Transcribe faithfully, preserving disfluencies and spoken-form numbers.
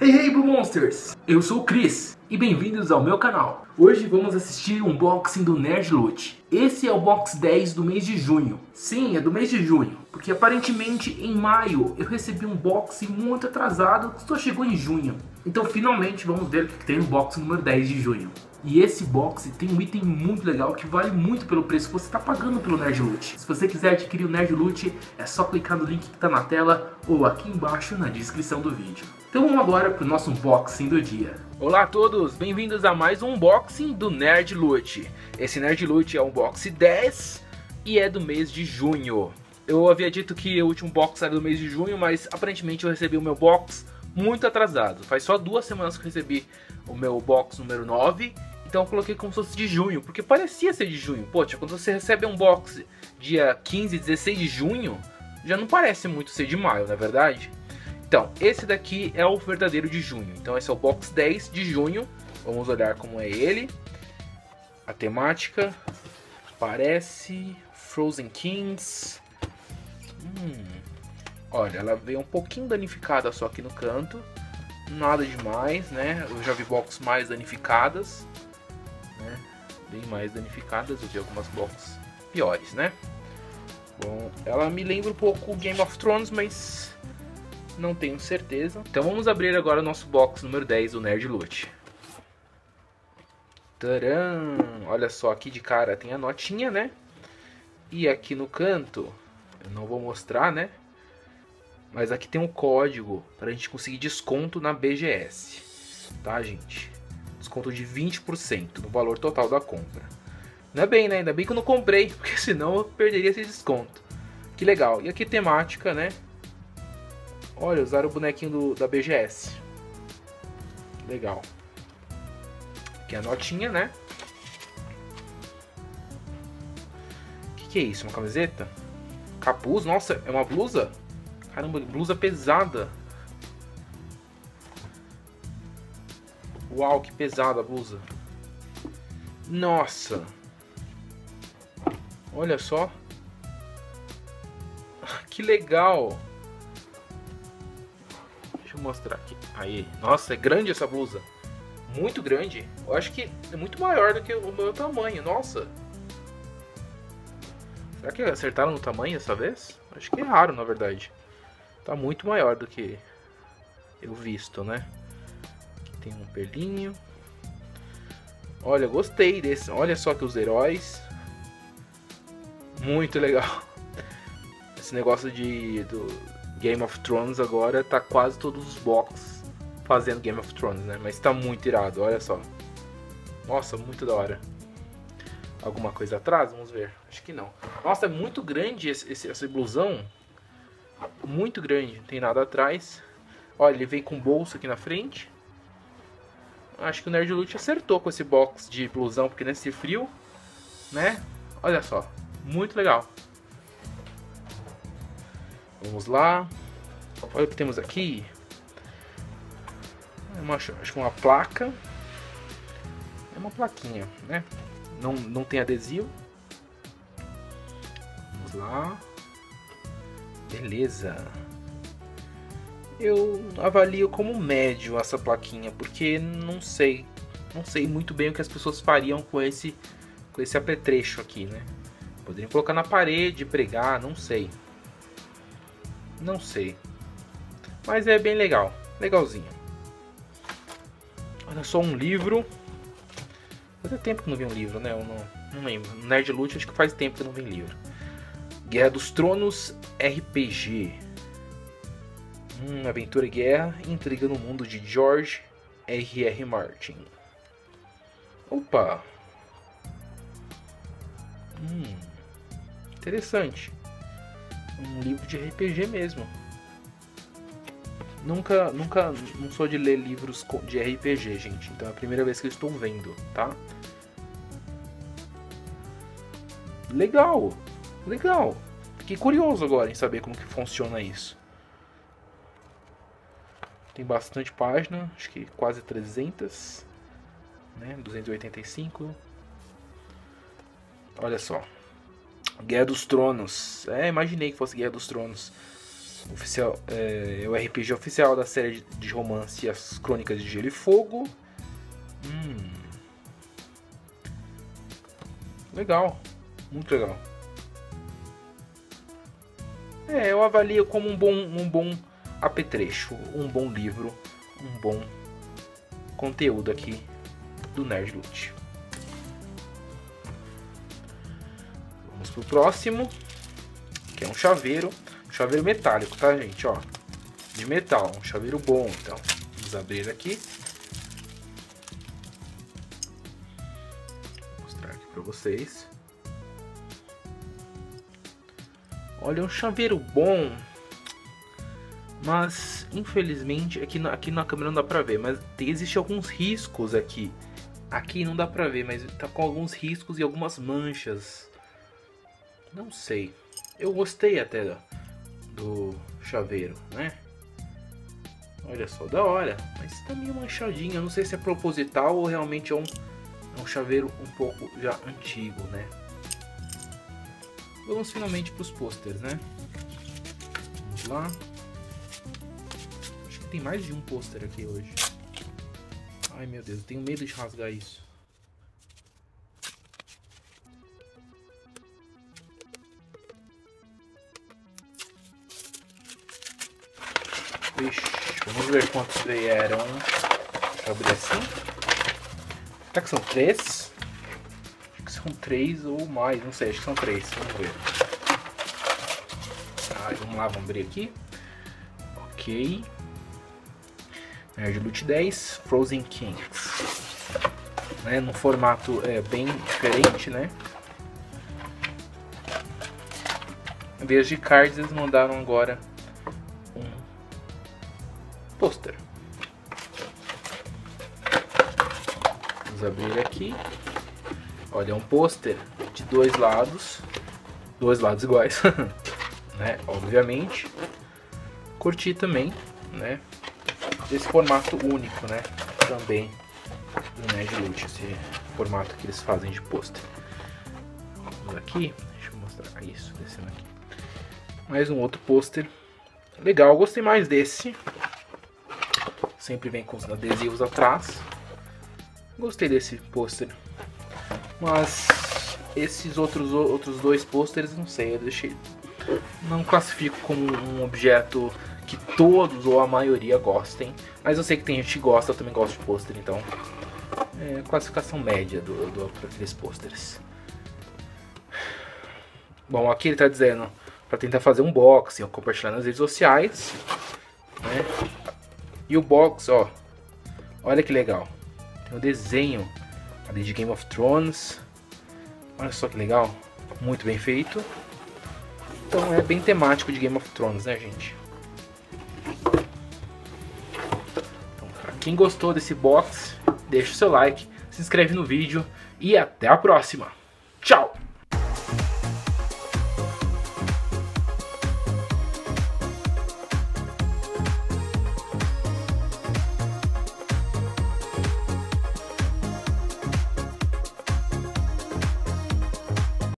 Hey, hey, Blue Monsters! Eu sou o Chris e bem-vindos ao meu canal. Hoje vamos assistir um unboxing do Nerd Loot. Esse é o box dez do mês de junho. Sim, é do mês de junho, porque aparentemente em maio eu recebi um box muito atrasado que só chegou em junho. Então finalmente vamos ver o que tem no box número dez de junho. E esse box tem um item muito legal que vale muito pelo preço que você está pagando pelo Nerd Loot. Se você quiser adquirir o Nerd Loot, é só clicar no link que está na tela ou aqui embaixo na descrição do vídeo. Então vamos agora para o nosso unboxing do dia. Olá a todos, bem-vindos a mais um unboxing do Nerd Loot. Esse Nerd Loot é o unboxing dez e é do mês de junho. Eu havia dito que o último box era do mês de junho, mas aparentemente eu recebi o meu box muito atrasado. Faz só duas semanas que eu recebi o meu box número nove. Então eu coloquei como se fosse de junho, porque parecia ser de junho. Poxa, quando você recebe um box dia quinze, dezesseis de junho, já não parece muito ser de maio, não é verdade? Então, esse daqui é o verdadeiro de junho. Então esse é o box dez de junho. Vamos olhar como é ele. A temática parece Frozen Kings. Hum, olha, ela veio um pouquinho danificada só aqui no canto. Nada demais, né? Eu já vi boxes mais danificadas. Né? Bem mais danificadas, eu vi algumas boxes piores, né? Bom, ela me lembra um pouco Game of Thrones, mas não tenho certeza. Então vamos abrir agora o nosso box número dez do Nerd Loot. Tcharam! Olha só, aqui de cara tem a notinha, né? E aqui no canto, eu não vou mostrar, né? Mas aqui tem um código para a gente conseguir desconto na B G S. Tá, gente? Desconto de vinte por cento no valor total da compra. Não é bem, né? Ainda bem que eu não comprei, porque senão eu perderia esse desconto. Que legal. E aqui temática, né? Olha, usaram o bonequinho do, da B G S. Legal. Aqui a notinha, né? O que, que é isso? Uma camiseta? Capuz? Nossa, é uma blusa? Caramba, blusa pesada. Uau, que pesada a blusa. Nossa. Olha só. Que legal. Deixa eu mostrar aqui. Aí. Nossa, é grande essa blusa. Muito grande. Eu acho que é muito maior do que o meu tamanho. Nossa. Será que acertaram no tamanho dessa vez? Acho que é raro, na verdade. Tá muito maior do que eu visto, né? Aqui tem um pelinho. Olha, gostei desse. Olha só que os heróis. Muito legal. Esse negócio de do Game of Thrones agora tá quase todos os boxes fazendo Game of Thrones, né? Mas tá muito irado, olha só. Nossa, muito da hora. Alguma coisa atrás? Vamos ver. Acho que não. Nossa, é muito grande esse, esse, esse blusão. Muito grande, não tem nada atrás. Olha, ele vem com bolsa aqui na frente. Acho que o Nerd Loot acertou com esse box de blusão, porque nesse frio, né? Olha só, muito legal. Vamos lá. Olha o que temos aqui. É uma, acho que uma placa. É uma plaquinha, né? Não, não tem adesivo. Vamos lá. Beleza. Eu avalio como médio essa plaquinha, porque não sei, não sei muito bem o que as pessoas fariam com esse, com esse apetrecho aqui, né? Poderiam colocar na parede, pregar, não sei, não sei. Mas é bem legal, legalzinho. Olha só, um livro. Fazia tempo que não vi um livro, né? Eu não, não lembro. No Nerd Loot acho que faz tempo que não vi livro. Guerra dos Tronos R P G. Hum, aventura e guerra, intriga no mundo de George R R. Martin. Opa! Hum, interessante. Um livro de R P G mesmo. Nunca, nunca, não sou de ler livros de R P G, gente. Então é a primeira vez que eu estou vendo, tá? Legal! Legal! Fiquei curioso agora em saber como que funciona isso. Tem bastante página, acho que quase trezentas, né? duzentos e oitenta e cinco. Olha só. Guerra dos Tronos. É, imaginei que fosse Guerra dos Tronos. Oficial, é, é o R P G oficial da série de romance As Crônicas de Gelo e Fogo. Hum. Legal, muito legal. É, eu avalio como um bom, um bom apetrecho, um bom livro, um bom conteúdo aqui do Nerd Loot. Vamos pro próximo, que é um chaveiro, um chaveiro metálico, tá, gente? Ó, de metal, um chaveiro bom. Então, vamos abrir aqui. Vou mostrar aqui pra vocês. Olha, um chaveiro bom, mas infelizmente aqui na, aqui na câmera não dá pra ver, mas tem, existe alguns riscos aqui. Aqui não dá pra ver, mas tá com alguns riscos e algumas manchas. Não sei. Eu gostei até do, do chaveiro, né? Olha só, da hora. Mas tá meio manchadinho. Eu não sei se é proposital ou realmente é um, é um chaveiro um pouco já antigo, né? Vamos finalmente para os posters, né? Vamos lá. Acho que tem mais de um pôster aqui hoje. Ai meu Deus, eu tenho medo de rasgar isso. Ixi, vamos ver quantos vieram. Deixa eu abrir assim. Será que são três? Acho que são três ou mais, não sei, acho que são três. Vamos ver. Ah, vamos lá, vamos abrir aqui. Ok. Nerd Loot dez, Frozen Kings. Né, num formato é, bem diferente, né? Em vez de cards, eles mandaram agora um pôster. Vamos abrir aqui. Olha, é um pôster de dois lados. Dois lados iguais. Né? Obviamente. Curti também, né? Esse formato único, né? Também do Nerd Loot, esse formato que eles fazem de pôster. Vamos aqui, deixa eu mostrar isso, descendo aqui. Mais um outro pôster. Legal, gostei mais desse. Sempre vem com os adesivos atrás. Gostei desse pôster. Mas esses outros, outros dois pôsteres, não sei, eu deixei. Não classifico como um objeto que todos ou a maioria gostem. Mas eu sei que tem gente que gosta, eu também gosto de pôster, então. É classificação média do, do, daqueles pôsteres. Bom, aqui ele está dizendo para tentar fazer um unboxing, compartilhar nas redes sociais, né? E o box, ó, olha que legal. Tem o desenho ali de Game of Thrones. Olha só que legal, muito bem feito. Então é bem temático de Game of Thrones, né, gente? Então, pra quem gostou desse box, deixa o seu like, se inscreve no vídeo e até a próxima!